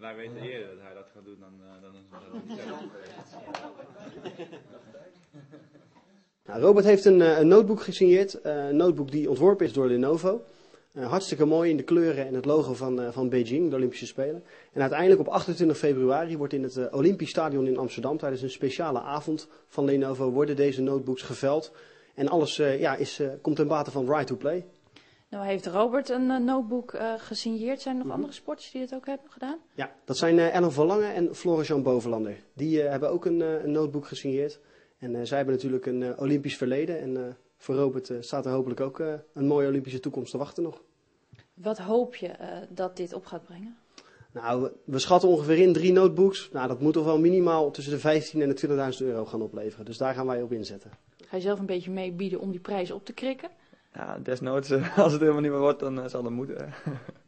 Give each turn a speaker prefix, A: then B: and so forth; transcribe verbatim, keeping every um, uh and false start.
A: wij weten eerder dat hij dat gaat doen dan, uh, dan, dan ons zelf.
B: Nou, Robert heeft een, een notebook gesigneerd. Uh, een notebook die ontworpen is door Lenovo. Uh, hartstikke mooi in de kleuren en het logo van, uh, van Beijing, de Olympische Spelen. En uiteindelijk op achtentwintig februari wordt in het uh, Olympisch Stadion in Amsterdam tijdens een speciale avond van Lenovo worden deze notebooks geveld. En alles uh, ja, is, uh, komt ten bate van Right to Play.
C: Nou heeft Robert een uh, notebook uh, gesigneerd. Zijn er nog
B: Mm-hmm.
C: andere sporters die het ook hebben gedaan?
B: Ja, dat zijn uh, Ellen van Lange en Floris-Jan Bovenlander. Die uh, hebben ook een, uh, een notebook gesigneerd. En uh, zij hebben natuurlijk een uh, Olympisch verleden. En uh, voor Robert uh, staat er hopelijk ook uh, een mooie Olympische toekomst te wachten nog.
C: Wat hoop je uh, dat dit op gaat brengen?
B: Nou, we, we schatten ongeveer in drie notebooks. Nou, dat moet toch wel minimaal tussen de vijftien en de twintigduizend euro gaan opleveren. Dus daar gaan wij op inzetten.
C: Ga je zelf een beetje meebieden om die prijs op te krikken?
D: Ja, desnoods, als het helemaal niet meer wordt, dan zal dat moeten.